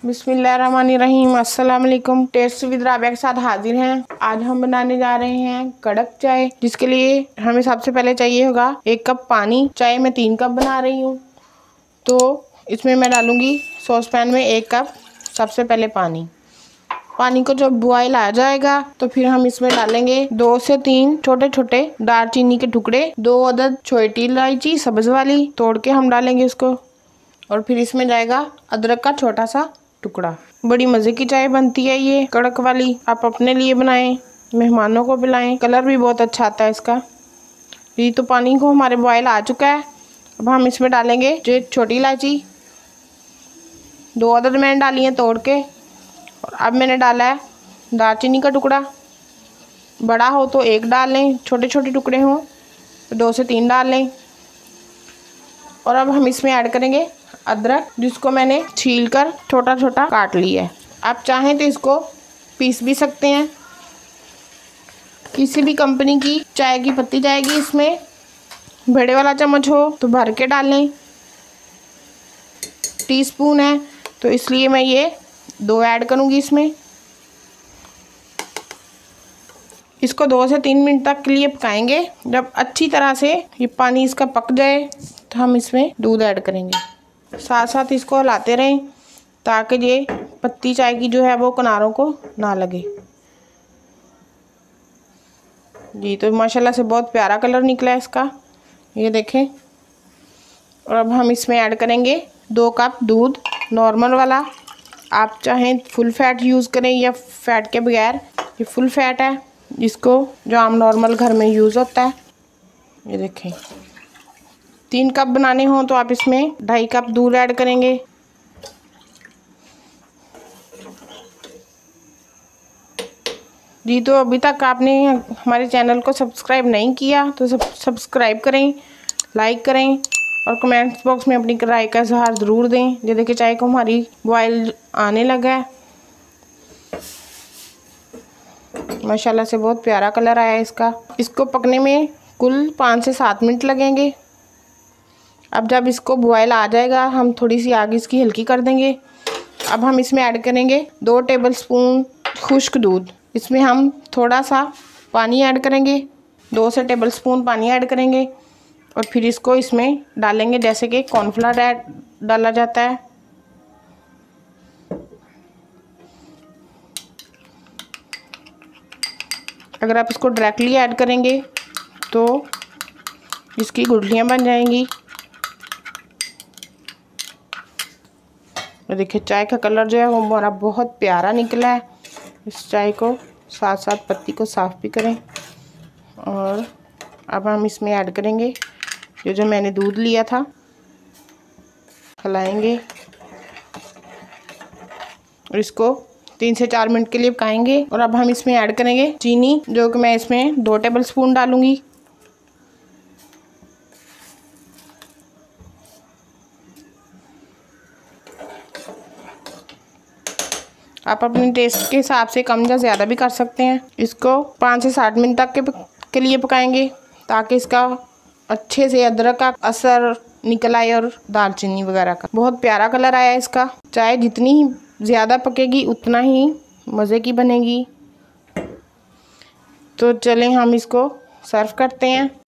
बिस्मिल्लाहिर्रहमानिर्रहीम। अस्सलाम वालेकुम। टेस्ट विद राबिया के साथ हाजिर हैं। आज हम बनाने जा रहे हैं कड़क चाय, जिसके लिए हमें सबसे पहले चाहिए होगा 1 कप पानी। चाय मैं 3 कप बना रही हूँ, तो इसमें मैं डालूंगी सॉस पैन में 1 कप सबसे पहले पानी। पानी को जब बॉयल आ जाएगा तो फिर हम इसमें डालेंगे 2 से 3 छोटे छोटे दालचीनी के टुकड़े, 2 अदद छोटी इलायची सब्ज वाली तोड़ के हम डालेंगे इसको, और फिर इसमें जाएगा अदरक का छोटा सा टुकड़ा। बड़ी मज़े की चाय बनती है ये कड़क वाली। आप अपने लिए बनाएं, मेहमानों को पिलाएं। कलर भी बहुत अच्छा आता है इसका। ये तो पानी को हमारे बॉयल आ चुका है। अब हम इसमें डालेंगे जो छोटी इलायची 2 अदद मैंने डाली है तोड़ के, और अब मैंने डाला है दालचीनी का टुकड़ा। बड़ा हो तो 1 डाल लें, छोटे छोटे टुकड़े हों तो 2 से 3 डाल लें। और अब हम इसमें ऐड करेंगे अदरक, जिसको मैंने छील कर छोटा छोटा काट लिया है। आप चाहें तो इसको पीस भी सकते हैं। किसी भी कंपनी की चाय की पत्ती जाएगी इसमें। बड़े वाला चम्मच हो तो भर के डाल लें। टीस्पून है तो इसलिए मैं ये 2 ऐड करूँगी इसमें। इसको 2 से 3 मिनट तक के लिए पकाएंगे। जब अच्छी तरह से ये पानी इसका पक जाए तो हम इसमें दूध ऐड करेंगे। साथ साथ इसको हिलाते रहें ताकि ये पत्ती चाय की जो है वो किनारों को ना लगे। जी तो माशाल्लाह से बहुत प्यारा कलर निकला है इसका, ये देखें। और अब हम इसमें ऐड करेंगे 2 कप दूध नॉर्मल वाला। आप चाहें फुल फैट यूज़ करें या फैट के बगैर। ये फुल फैट है, जिसको जो आम नॉर्मल घर में यूज़ होता है। ये देखें, 3 कप बनाने हों तो आप इसमें 2.5 कप दूध ऐड करेंगे। जी तो अभी तक आपने हमारे चैनल को सब्सक्राइब नहीं किया तो सब्सक्राइब करें, लाइक करें और कमेंट्स बॉक्स में अपनी राय का इज़हार ज़रूर दें। ये देखिए चाय को हमारी बॉयल आने लगा है। माशाल्लाह से बहुत प्यारा कलर आया है इसका। इसको पकने में कुल 5 से 7 मिनट लगेंगे। अब जब इसको बॉयल आ जाएगा हम थोड़ी सी आग इसकी हल्की कर देंगे। अब हम इसमें ऐड करेंगे 2 टेबलस्पून खुश्क दूध। इसमें हम थोड़ा सा पानी ऐड करेंगे, 2 से टेबलस्पून पानी ऐड करेंगे, और फिर इसको इसमें डालेंगे जैसे कि कॉर्नफ्लावर डाला जाता है। अगर आप इसको डायरेक्टली ऐड करेंगे तो इसकी गुठलियाँ बन जाएंगी। देखिए चाय का कलर जो है वो हमारा बहुत प्यारा निकला है। इस चाय को साथ साथ पत्ती को साफ़ भी करें। और अब हम इसमें ऐड करेंगे जो मैंने दूध लिया था, खिलाएंगे और इसको 3 से 4 मिनट के लिए पकाएंगे। और अब हम इसमें ऐड करेंगे चीनी, जो कि मैं इसमें 2 टेबलस्पून डालूंगी। आप अपने टेस्ट के हिसाब से कम या ज़्यादा भी कर सकते हैं। इसको 5 से 7 मिनट तक के लिए पकाएंगे ताकि इसका अच्छे से अदरक का असर निकल आए और दालचीनी वगैरह का। बहुत प्यारा कलर आया है इसका। चाय जितनी ज़्यादा पकेगी उतना ही मज़े की बनेगी। तो चलें हम इसको सर्व करते हैं।